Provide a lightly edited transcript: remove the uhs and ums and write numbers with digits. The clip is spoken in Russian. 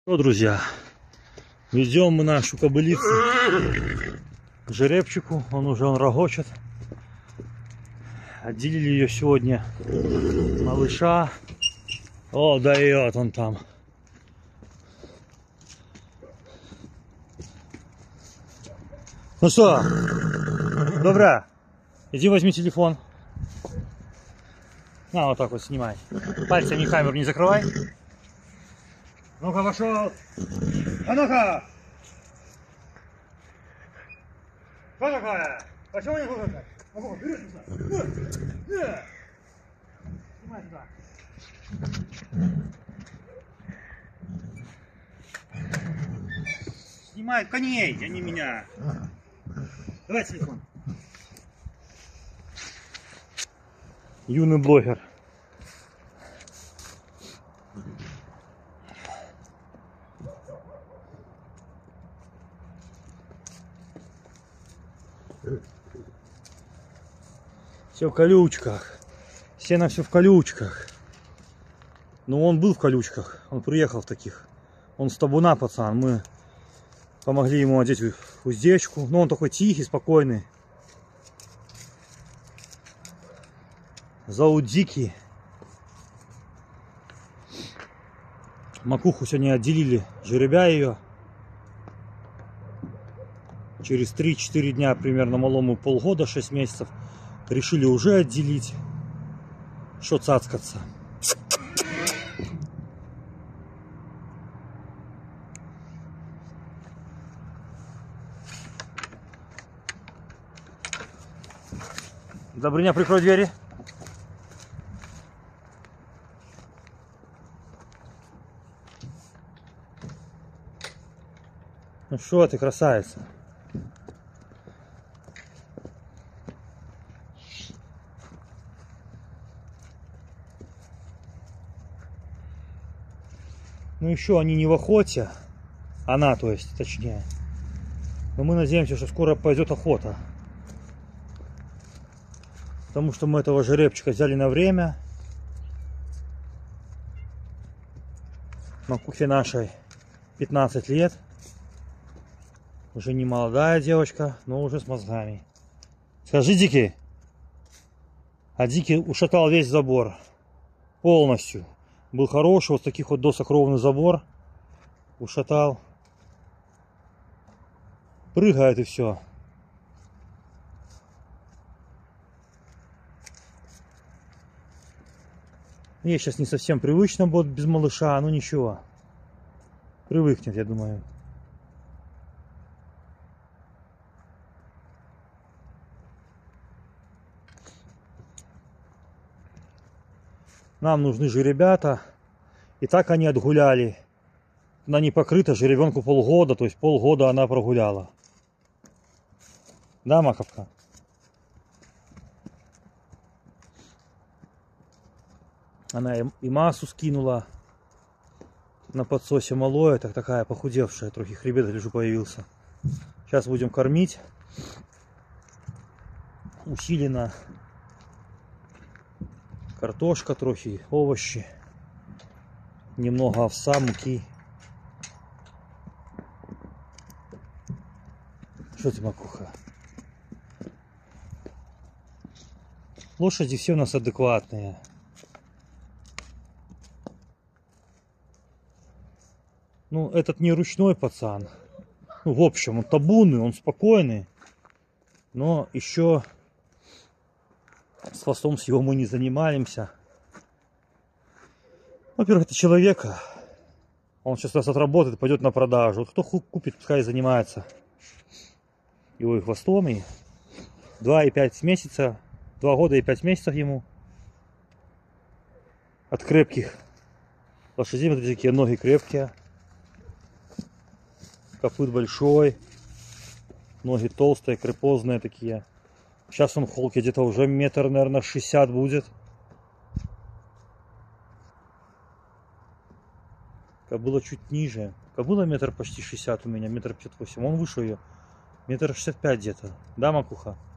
Ну, друзья, ведем мы нашу кобылицу к жеребчику. Он рогочет. Отделили ее сегодня малыша. О, дает он там. Ну что, добра, иди возьми телефон. На, вот так вот снимай. Пальцами камеру не закрывай. Ну-ка, пошел. А ну-ка. Что такое? Почему не выходит? Ну-ка, вперед сюда. Снимай сюда. Снимай коней, а не меня. Давай телефон. Юный блогер. Все в колючках. Сено все в колючках. Но он был в колючках. Он приехал в таких. Он с табуна, пацан. Мы помогли ему одеть уздечку. Но он такой тихий, спокойный. Заудики. Макуху сегодня отделили, жеребя ее. Через 3-4 дня, примерно малому полгода, 6 месяцев, решили уже отделить. Что цацкаться. Добрыня, прикрой двери. Ну что ты, красавица? Ну еще они не в охоте. Она, то есть, точнее. Но мы надеемся, что скоро пойдет охота. Потому что мы этого жеребчика взяли на время. Макухе нашей 15 лет. Уже не молодая девочка, но уже с мозгами. Скажи, Дикий. А Дикий ушатал весь забор. Полностью. Был хороший, вот таких вот досок ровный забор. Ушатал. Прыгает и все. Ей сейчас не совсем привычно будет без малыша, но ничего. Привыкнет, я думаю. Нам нужны же ребята. И так они отгуляли. Она не покрыта, жеребенку полгода. То есть полгода она прогуляла. Да, Маковка? Она и массу скинула. На подсосе малое. Так такая похудевшая. Трохи хребет, гляжу, появился. Сейчас будем кормить. Усиленно. Картошка трохи, овощи, немного овса, муки. Что ты, Макуха? Лошади все у нас адекватные. Ну, этот не ручной пацан. Ну, в общем, он табунный, он спокойный. Но еще... С хвостом с его мы не занимаемся. Во-первых, это человека. Он сейчас раз отработает, пойдет на продажу. Вот кто купит, пускай занимается его и хвостом. И 2 и 5 месяца, 2 года и 5 месяцев ему. От крепких лошадей, вот такие ноги крепкие. Копыт большой. Ноги толстые, крепозные такие. Сейчас он в холке где-то уже метр, наверное, 60 будет. Кобыла чуть ниже. Кобыла метр почти 60 у меня, метр 58. Он выше ее. Метр 65 где-то. Да, Макуха?